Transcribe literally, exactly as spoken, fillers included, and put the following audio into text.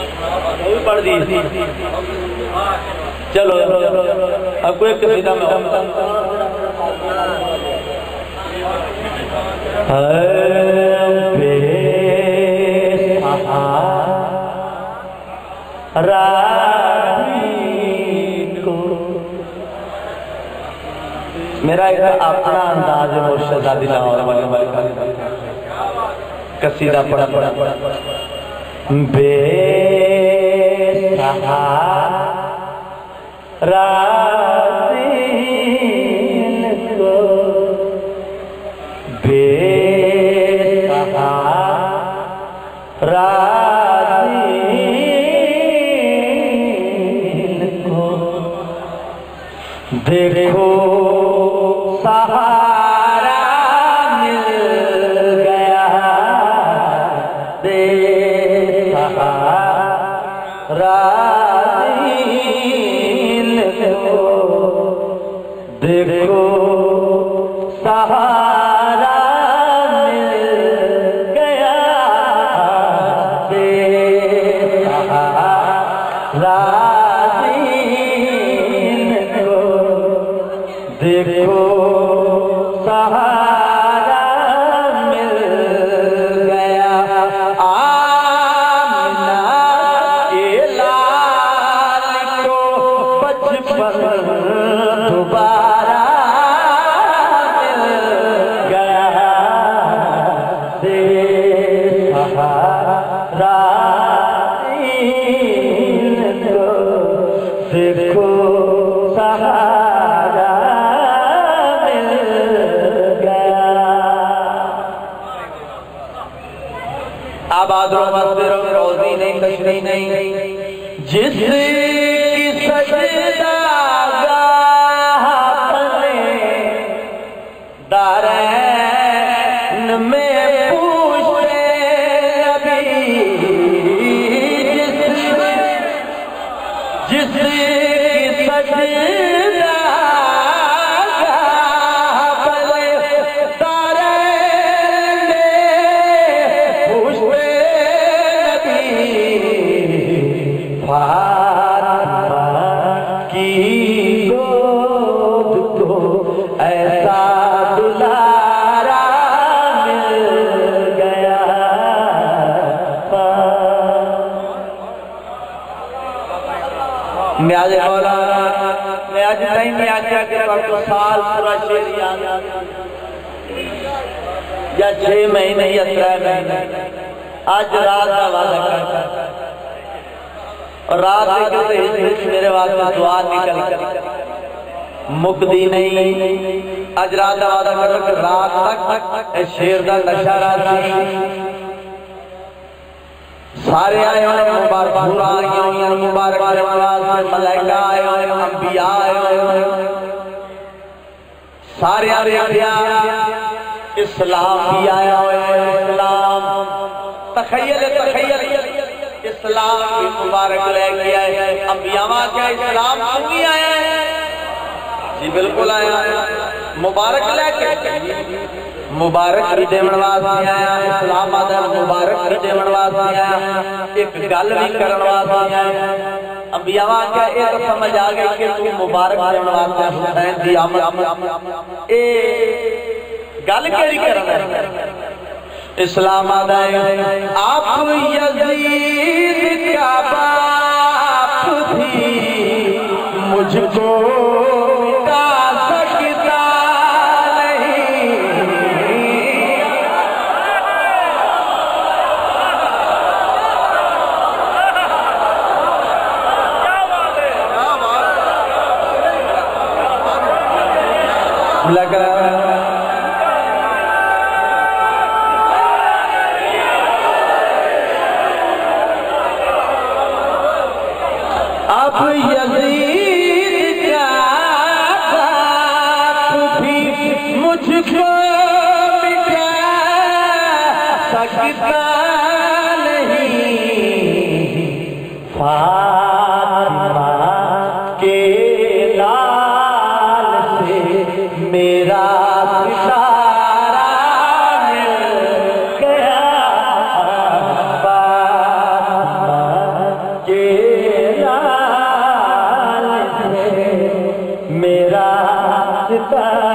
पढ़ दी। चलो अब कोई कसीदा में मेरा एक अपना अंदाज है मुर्शदादी लाहौर वाले वाले का कसीदा पढ़ा पढ़ा बेसहारा को बेसहारा को देखो सहारा मिल गया बेसहारा को देखो सहारा मिल गया बेसहारा को देखो सहारा मिल गया आमना के लाल को बचपन दोबारा मिल गया बेसहारा को देखो सहारा आबाद रोजी नहीं कशरी नहीं जिसकी सजदागाह पले दारैन में पूछे नबी जिसकी सजदागाह पले दारैन फातिमा की गोद को ऐसा दुलारा मिल गया मैं आज बोला मैं आज नहीं मैं आज के वक्त साल पूरा शेर याद या छह महीने या त्रै महीने आज रात का वादा करता और रात मेरे वास्ते दुआ निकल मुकदी नहीं अज रात का वादा करो कि रात तक शेर का नशा राती सारे आए हुए मुबारक आ गई मुबारक मलाइका आए हुए अंबिया आए हुए सारे इस्लाम भी आया हुआ इस्लाम तखय्यल तखय्यल इस्लाम भी मुबारक लेके आए अंबियावा क्या इस्लाम भी आया है जी बिल्कुल आया मुबारक लेके मुबारक भी देवन वास्ते आया इस्लाम आदा मुबारक भी देवन वास्ते आया एक गल भी करन वास्ते आया अंबियावा क्या ये तो समझ आ गई कि तू मुबारक देवन वास्ते हुसैन दी आमद ए गल केड़ी करना इस्लाम आदा आप यजीद का बाप भी मुझको मिटा सकता नहीं लगा आप यजीद का बाप भी मुझको मिटा सकता नहीं फातिमा के लाल से मेरा सितारा मिल गया फातिमा का